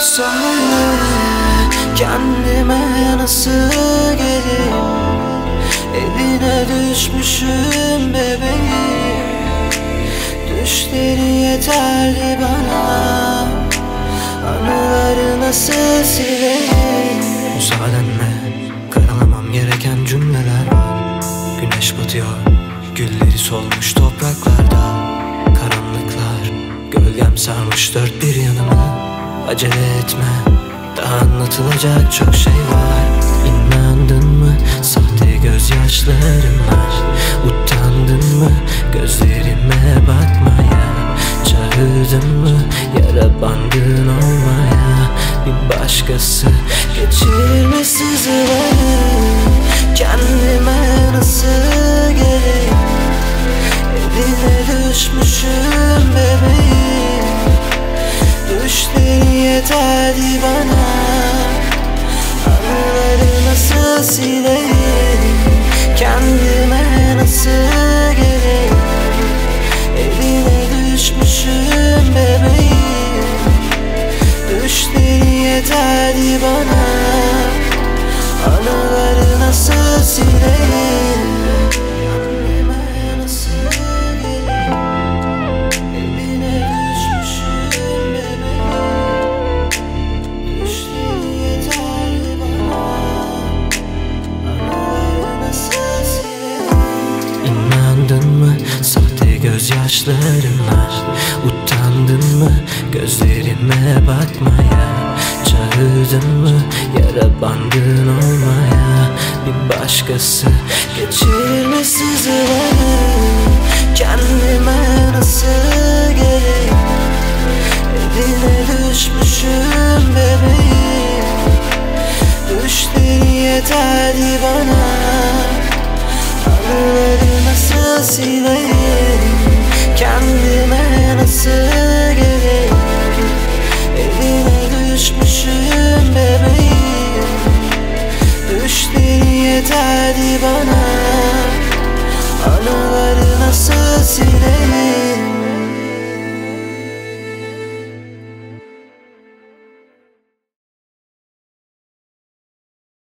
Söyle kendime nasıl geleyim, eline düşmüşüm bebeğim. Düşleri yeterli bana, anıları nasıl sileyim. Müsaadenle karalamam gereken cümleler var. Güneş batıyor, gülleri solmuş topraklarda. Karanlıklar gölgem sarmış dört bir yanımı. Acele etme, daha anlatılacak çok şey var. İnandın mı sahte gözyaşlarım var? Utandın mı gözlerime bakmaya? Çağırdın mı yara bandın olmaya? Bir başkası geçirmiş sızıları. Kendime nasıl geleyim, eline düşmüşüm bebeğim. Düşleri yeterli bana, anıları nasıl sileyim. Kendime nasıl geleyim, eline düşmüşüm bebeğim. Düşleri yeterli bana, anıları nasıl sileyim. Sahte gözyaşlarım var. Utandın mı gözlerime bakmaya? Çağırdın mı yara bandın olmaya? Bir başkası geçirmiş sızıları. Kendime nasıl geleyim, eline düşmüşüm bebeğim. Düşleri yeterli bana, anıları nasıl sileyim. Kendime nasıl geleyim, eline düşmüşüm bebeğim. Düşleri yeterli bana, anıları nasıl sileyim.